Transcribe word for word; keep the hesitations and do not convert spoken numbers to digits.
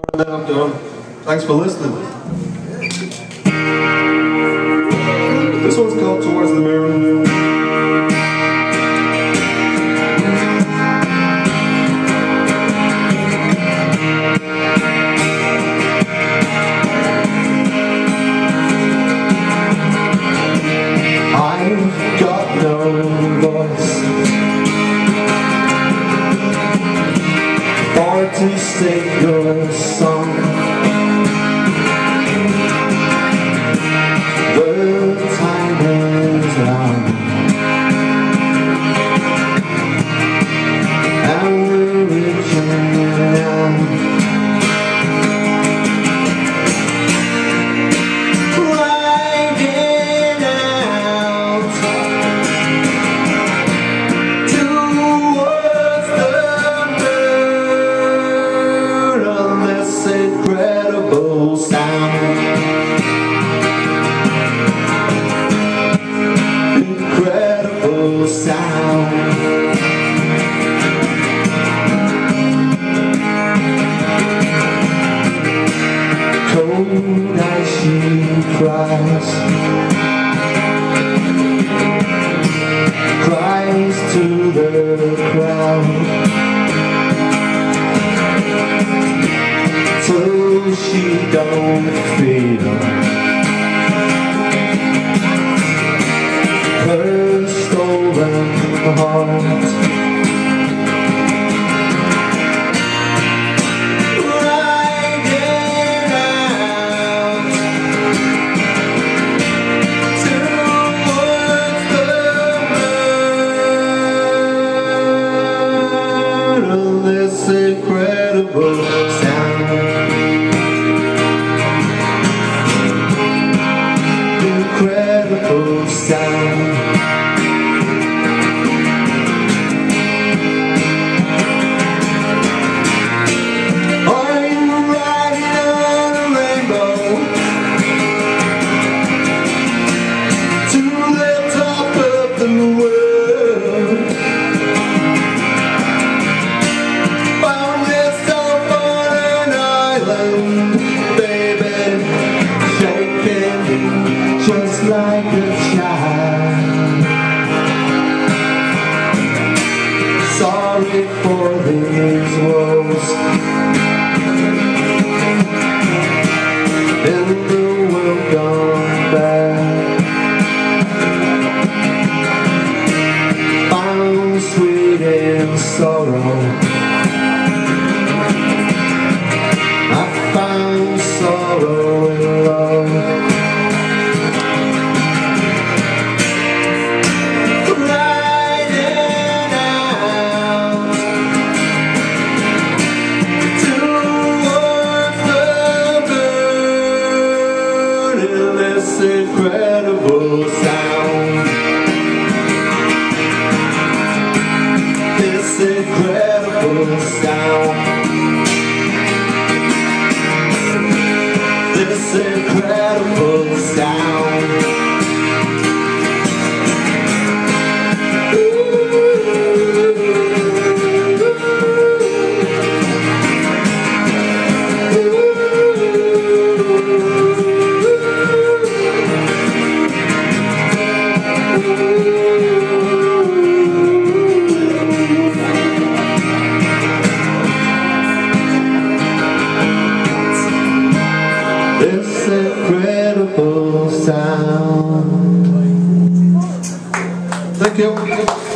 And then I'm done. Thanks for listening. This one's called Towards the Mirror. I've got no voice or to sing your song. The time is long and we're reaching out. Incredible sound, incredible sound. Cold as she cries, cries to the crowd. So she don't feel her stolen heart. Riding out towards the moon, this incredible sound. Incredible sound. I'm riding on a rainbow to the top of the world. Found myself on an island, baby, shaking just like a child. Sorry for these woes in the world gone bad. Found sweet in sorrow, I found sorrow in love. This incredible sound, this incredible sound, this incredible sound. This incredible sound. Thank you.